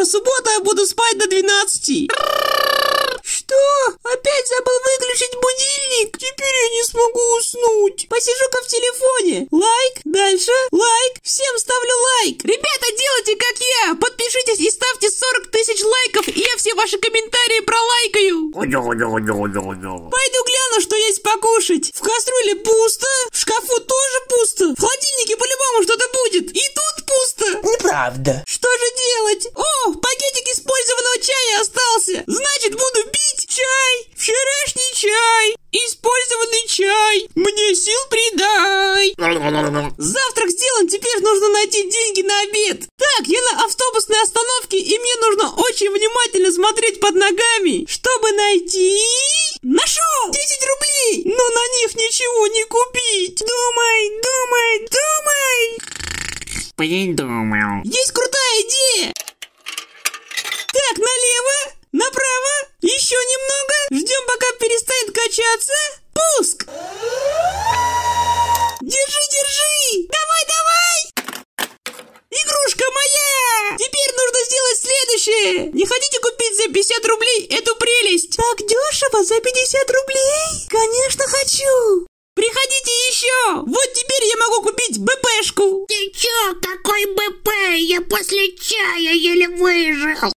суббота я буду спать до 12. Что? Опять забыл выключить будильник? Теперь я не смогу уснуть. Посижу-ка в телефоне. Лайк, дальше, лайк. Всем ставлю лайк. Ребята, делайте как я. Подпишитесь и ставьте 40 тысяч лайков, и я все ваши комментарии пролайкаю. Пойду гляну, что есть покушать. В кастрюле пусто, в шкафу тоже пусто, в холодильнике по-любому что-то будет. И тут пусто. Неправда. Что же делать? О, пакетик использованного чая остался. Значит, буду пить чай. Вчерашний чай. Использованный чай. Мне сил придай. Завтрак сделан, теперь нужно найти деньги на обед. Так, я на автобусной остановке, и мне нужно очень внимательно смотреть под ногами, чтобы найти... Нашел! 10 рублей! Но на них ничего не купить. Думай, думай, думай. Придумал. Есть крутая идея. Так, налево, направо, еще немного. Ждем, пока перестанет качаться. Пуск! Держи, держи! Давай, давай! Игрушка моя! Теперь нужно сделать следующее. Не хотите купить за 50 рублей эту прелесть? Так дешево, за 50 рублей? Конечно, хочу! Приходите еще! Вот теперь я могу купить БПшку! Ты чё, какой БП? Я после чая еле выжил.